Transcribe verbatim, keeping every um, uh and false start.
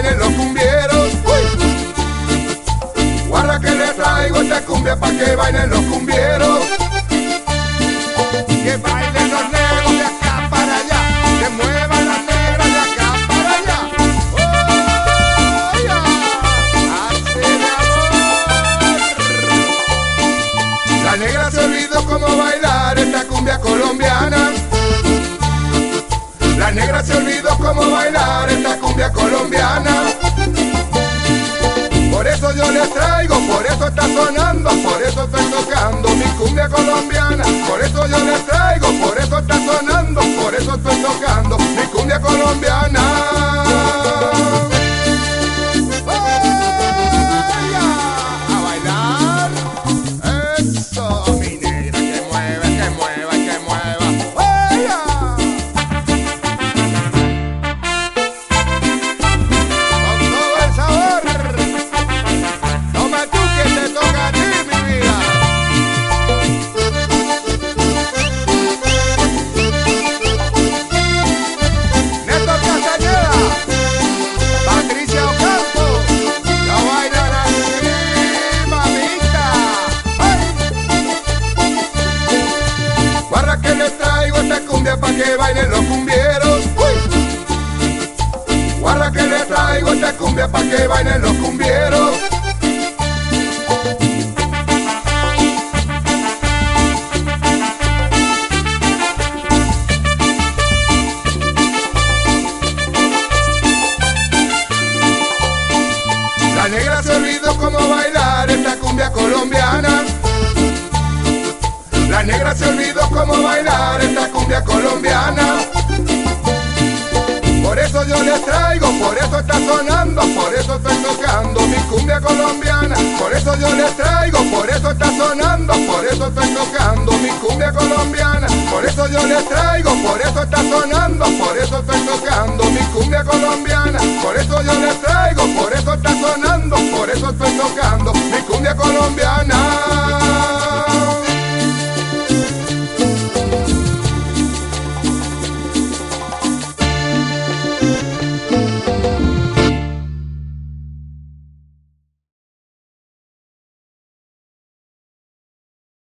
bailen los cumbieros. Uy. Guarda que le traigo esta cumbia pa' que bailen los cumbieros. Que bailen los negros de acá para allá, que muevan las negras de acá para allá. ¡Oh, ya! ¡Así de amor! La negra se olvidó cómo bailar esta cumbia colombiana. La negra se olvidó cómo bailar esta cumbia colombiana. Por eso yo les traigo, por eso está sonando, por eso estoy tocando mi cumbia colombiana. Por eso yo les traigo, por eso está sonando, por eso estoy tocando mi cumbia colombiana. ¡Vaya! A bailar. Eso, mi negra, que mueva, que mueva, que mueva. ¡Vaya! Con todo el sabor. Toma tú que te toca a ti, mi vida. Néstor Castañeda, Patricia Ocampo, la bailan así, mamita. ¡Ay! Guarda que les traigo esta cumbia pa' que bailen los cumbieros. ¡Uy! Guarda que les traigo esta cumbia pa' que bailen los cumbieros. La negra se olvidó cómo bailar esta cumbia colombiana. La negra se olvidó cómo bailar esta cumbia colombiana. Por eso yo les traigo, por eso está sonando, por eso estoy tocando mi cumbia colombiana. Por eso yo les traigo, por eso está sonando, por eso estoy tocando mi cumbia colombiana. Por eso yo les traigo, por eso está sonando, por eso estoy tocando mi cumbia colombiana.